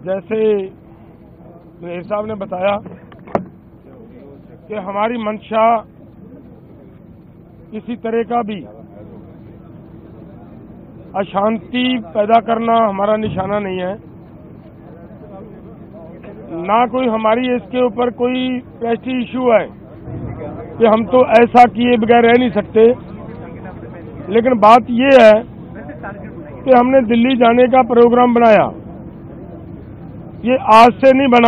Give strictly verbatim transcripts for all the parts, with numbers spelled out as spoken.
जैसे मेरे साहब ने बताया कि हमारी मंशा किसी तरह का भी अशांति पैदा करना हमारा निशाना नहीं है, ना कोई हमारी इसके ऊपर कोई प्रेस्टीज इशू है कि हम तो ऐसा किए बगैर रह नहीं सकते। लेकिन बात ये है कि हमने दिल्ली जाने का प्रोग्राम बनाया, ये आज से नहीं बना,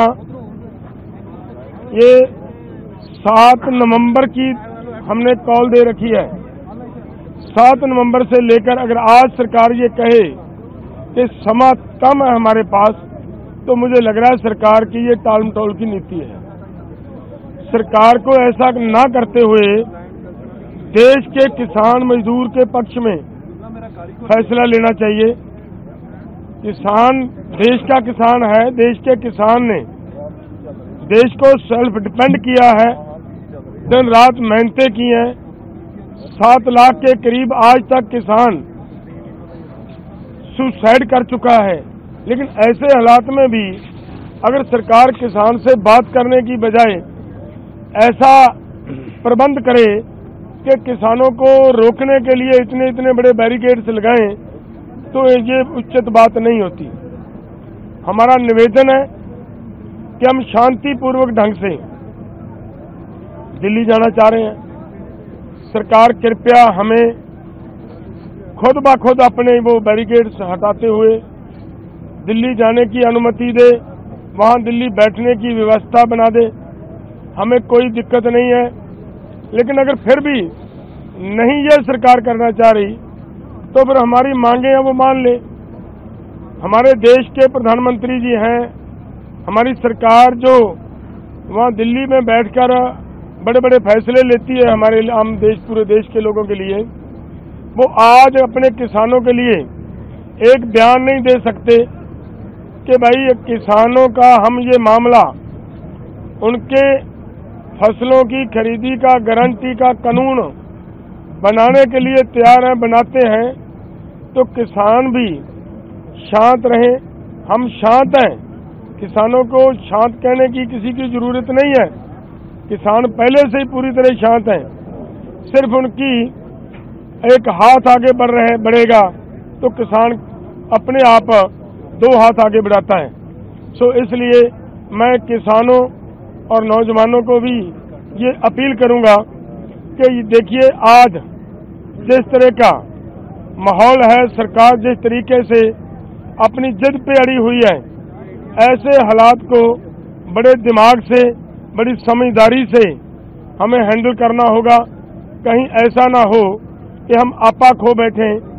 ये सात नवंबर की हमने कॉल दे रखी है। सात नवंबर से लेकर अगर आज सरकार ये कहे कि समय कम है हमारे पास, तो मुझे लग रहा है सरकार की ये टाल मटोल की नीति है। सरकार को ऐसा ना करते हुए देश के किसान मजदूर के पक्ष में फैसला लेना चाहिए। किसान देश का किसान है, देश के किसान ने देश को सेल्फ डिपेंड किया है, दिन रात मेहनतें की हैं। सात लाख के करीब आज तक किसान सुसाइड कर चुका है। लेकिन ऐसे हालात में भी अगर सरकार किसान से बात करने की बजाय ऐसा प्रबंध करे कि किसानों को रोकने के लिए इतने इतने बड़े बैरिकेड्स लगाएं, तो ये उचित बात नहीं होती। हमारा निवेदन है कि हम शांतिपूर्वक ढंग से दिल्ली जाना चाह रहे हैं। सरकार कृपया हमें खुद ब खुद अपने वो बैरिकेड्स हटाते हुए दिल्ली जाने की अनुमति दे, वहाँ दिल्ली बैठने की व्यवस्था बना दे। हमें कोई दिक्कत नहीं है, लेकिन अगर फिर भी नहीं ये सरकार करना चाह रही तो फिर हमारी मांगे हैं वो मान ले। हमारे देश के प्रधानमंत्री जी हैं, हमारी सरकार जो वहाँ दिल्ली में बैठकर बड़े बड़े फैसले लेती है हमारे आम देश पूरे देश के लोगों के लिए, वो आज अपने किसानों के लिए एक बयान नहीं दे सकते कि भाई किसानों का हम ये मामला उनके फसलों की खरीदी का गारंटी का कानून बनाने के लिए तैयार हैं, बनाते हैं, तो किसान भी शांत रहें। हम शांत हैं, किसानों को शांत कहने की किसी की जरूरत नहीं है। किसान पहले से ही पूरी तरह शांत हैं, सिर्फ उनकी एक हाथ आगे बढ़ रहे बढ़ेगा तो किसान अपने आप दो हाथ आगे बढ़ाता है। सो इसलिए मैं किसानों और नौजवानों को भी ये अपील करूंगा कि देखिए आज जिस तरह का माहौल है, सरकार जिस तरीके से अपनी जिद पे अड़ी हुई है, ऐसे हालात को बड़े दिमाग से बड़ी समझदारी से हमें हैंडल करना होगा। कहीं ऐसा ना हो कि हम आपा खो बैठें